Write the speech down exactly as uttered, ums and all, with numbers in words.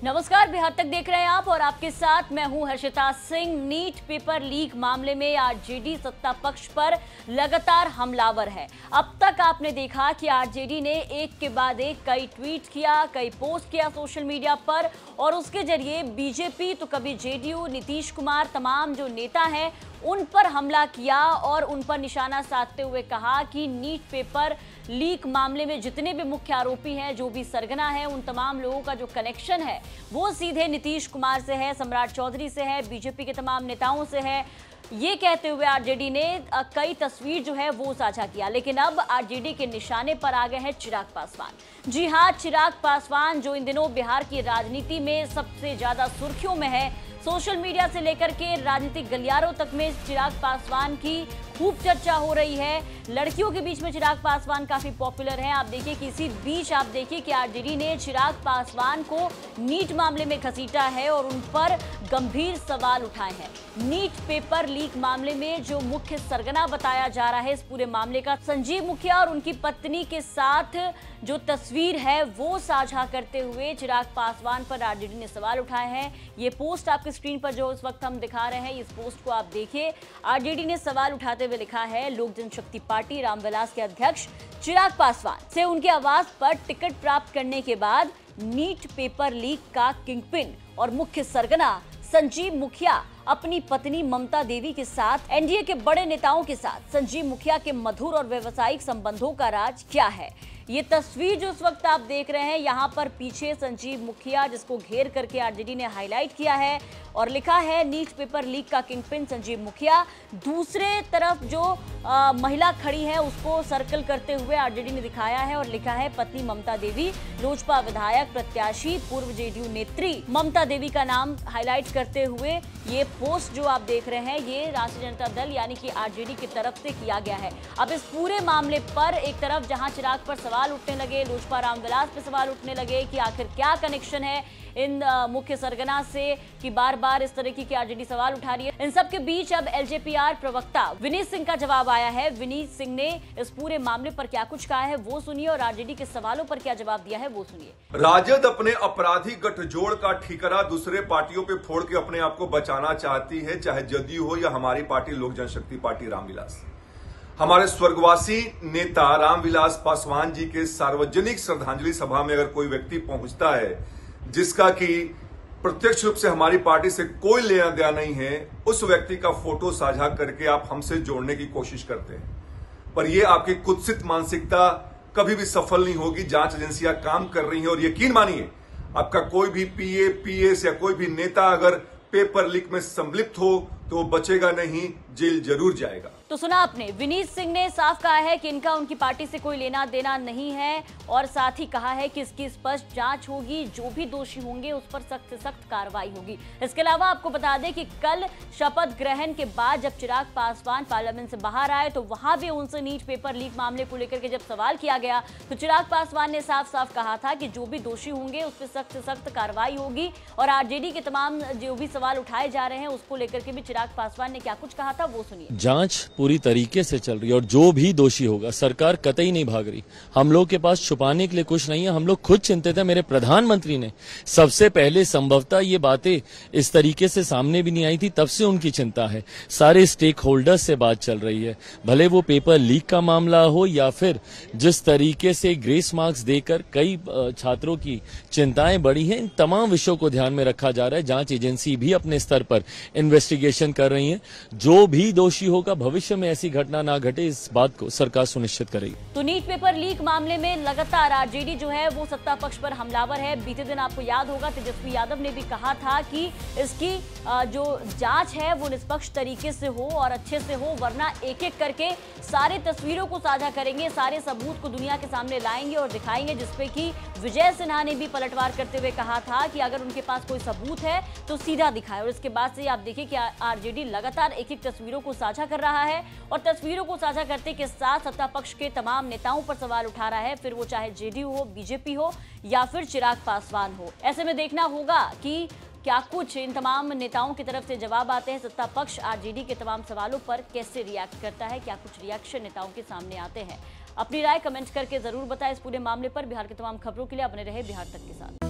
नमस्कार, बिहार तक देख रहे हैं आप और आपके साथ मैं हूं Harshita Singh. NEET paper leak मामले में आरजेडी सत्ता पक्ष पर लगातार हमलावर है। अब तक आपने देखा कि आरजेडी ने एक के बाद एक कई ट्वीट किया, कई पोस्ट किया सोशल मीडिया पर और उसके जरिए बीजेपी तो कभी जेडीयू, नीतीश कुमार, तमाम जो नेता हैं उन पर हमला किया और उन पर निशाना साधते हुए कहा कि नीट पेपर लीक मामले में जितने भी मुख्य आरोपी हैं, जो भी सरगना है, उन तमाम लोगों का जो कनेक्शन है वो सीधे नीतीश कुमार से है, सम्राट चौधरी से है, बीजेपी के तमाम नेताओं से है। ये कहते हुए आरजेडी ने कई तस्वीर जो है वो साझा किया। लेकिन अब आरजेडी के निशाने पर आ गए हैं चिराग पासवान। जी हां, चिराग पासवान जो इन दिनों बिहार की राजनीति में सबसे ज्यादा सुर्खियों में है। सोशल मीडिया से लेकर के राजनीतिक गलियारों तक में चिराग पासवान की खूब चर्चा हो रही है। लड़कियों के बीच में चिराग पासवान काफी पॉपुलर हैं। आप देखिए कि इसी बीच आप देखिए कि आरजेडी ने चिराग पासवान को नीट मामले में घसीटा है और उन पर गंभीर सवाल उठाए हैं। नीट पेपर लीक मामले में जो मुख्य सरगना बताया जा रहा है इस पूरे मामले का, संजीव मुखिया और उनकी पत्नी के साथ जो तस्वीर है वो साझा करते हुए चिराग पासवान पर आरजेडी ने सवाल उठाए हैं। ये पोस्ट आपके स्क्रीन पर जो इस वक्त हम दिखा रहे हैं, इस पोस्ट को आप देखिए। आरजेडी ने सवाल उठाते हुए लिखा है, लोक जनशक्ति पार्टी रामविलास के अध्यक्ष चिराग पासवान से उनके आवास पर टिकट प्राप्त करने के बाद नीट पेपर लीक का किंगपिन और मुख्य सरगना संजीव मुखिया अपनी पत्नी ममता देवी के साथ एनडीए के बड़े नेताओं के साथ संजीव मुखिया के मधुर और व्यवसायिक संबंधों का राज क्या है। ये तस्वीर जो इस वक्त आप देख रहे हैं, यहाँ पर पीछे संजीव मुखिया जिसको घेर करके आरजेडी ने हाईलाइट किया है और लिखा है नीट पेपर लीक का किंगपिन संजीव मुखिया। दूसरे तरफ जो आ, महिला खड़ी है उसको सर्कल करते हुए आरजेडी ने दिखाया है और लिखा है पत्नी ममता देवी, लोजपा विधायक प्रत्याशी पूर्व जेडीयू नेत्री ममता देवी का नाम हाईलाइट करते हुए ये पोस्ट जो आप देख रहे हैं ये राष्ट्रीय जनता दल यानी कि आरजेडी की तरफ से किया गया है। अब इस पूरे मामले पर एक तरफ जहां चिराग पर सवाल उठने लगे, लोजपा रामविलास पे सवाल उठने लगे कि आखिर क्या कनेक्शन है इन मुख्य सरगना से कि बार बार इस तरीके की आरजेडी सवाल उठा रही है। इन सब के बीच अब एलजेपीआर प्रवक्ता विनीत सिंह का जवाब आया है। विनीत सिंह ने इस पूरे मामले पर क्या कुछ कहा है वो सुनिए और आरजेडी के सवालों पर क्या जवाब दिया है वो सुनिए। राजद अपने अपराधी गठजोड़ का ठीकरा दूसरे पार्टियों पे फोड़ के अपने आप को बचाना चाहती है, चाहे जदयू हो या हमारी पार्टी लोक जनशक्ति पार्टी रामविलास। हमारे स्वर्गवासी नेता रामविलास पासवान जी के सार्वजनिक श्रद्धांजलि सभा में अगर कोई व्यक्ति पहुंचता है जिसका कि प्रत्यक्ष रूप से हमारी पार्टी से कोई लेना देना नहीं है, उस व्यक्ति का फोटो साझा करके आप हमसे जोड़ने की कोशिश करते हैं, पर यह आपकी कुत्सित मानसिकता कभी भी सफल नहीं होगी। जांच एजेंसियां काम कर रही हैं और यकीन मानिए आपका कोई भी पीए, पीएस या कोई भी नेता अगर पेपर लीक में सम्मिलित हो तो वो बचेगा नहीं, जेल जरूर जाएगा। तो सुना आपने, विनीत सिंह ने साफ कहा है कि इनका उनकी पार्टी से कोई लेना देना नहीं है और साथ ही कहा है कि इसकी स्पष्ट जांच होगी, जो भी दोषी होंगे उस पर सख्त से सख्त कार्रवाई होगी। इसके अलावा आपको बता दें कि कल शपथ ग्रहण के बाद जब चिराग पासवान पार्लियामेंट से बाहर आए तो वहां भी उनसे नीट पेपर लीक मामले को लेकर के जब सवाल किया गया तो चिराग पासवान ने साफ साफ कहा था कि जो भी दोषी होंगे उस पर सख्त से सख्त कार्रवाई होगी। और आरजेडी के तमाम जो भी सवाल उठाए जा रहे हैं उसको लेकर के भी चिराग पासवान ने क्या कुछ कहा था वो सुनिए। जांच पूरी तरीके से चल रही है और जो भी दोषी होगा, सरकार कतई नहीं भाग रही। हम लोग के पास छुपाने के लिए कुछ नहीं है, हम लोग खुद चिंतित है। मेरे प्रधानमंत्री ने सबसे पहले संभवतः ये बातें इस तरीके से सामने भी नहीं आई थी, तब से उनकी चिंता है। सारे स्टेक होल्डर्स से बात चल रही है, भले वो पेपर लीक का मामला हो या फिर जिस तरीके से ग्रेस मार्क्स देकर कई छात्रों की चिंताएं बढ़ी हैं, इन तमाम विषयों को ध्यान में रखा जा रहा है। जांच एजेंसी भी अपने स्तर पर इन्वेस्टिगेशन कर रही है। जो भी दोषी होगा, भविष्य में ऐसी घटना ना घटे, इस बात को सरकार सुनिश्चित करेगी। तो नीट पेपर लीक मामले में लगातार आरजेडी जो है वो सत्ता पक्ष पर हमलावर है। बीते दिन आपको याद होगा तेजस्वी यादव ने भी कहा था कि इसकी जो जांच है वो निष्पक्ष तरीके से हो और अच्छे से हो, वरना एक एक करके सारे तस्वीरों को साझा करेंगे, सारे सबूत को दुनिया के सामने लाएंगे और दिखाएंगे। जिसपे कि विजय सिन्हा ने भी पलटवार करते हुए कहा था कि अगर उनके पास कोई सबूत है तो सीधा दिखाए। और इसके बाद से आप देखिए कि आरजेडी लगातार एक एक तस्वीरों को साझा कर रहा है और तस्वीरों को साझा करते के साथ सत्ता पक्ष के तमाम नेताओं पर सवाल उठा रहा है, फिर वो चाहे जेडीयू हो, बीजेपी हो या फिर चिराग पासवान हो। ऐसे में देखना होगा कि क्या कुछ इन तमाम नेताओं की तरफ से जवाब आते हैं। सत्ता पक्ष आरजेडी के तमाम सवालों पर कैसे रिएक्ट करता है, क्या कुछ रिएक्शन नेताओं के सामने आते हैं। अपनी राय कमेंट करके जरूर बताएं इस पूरे मामले पर। बिहार के तमाम खबरों के लिए अपने रहे बिहार तक के साथ।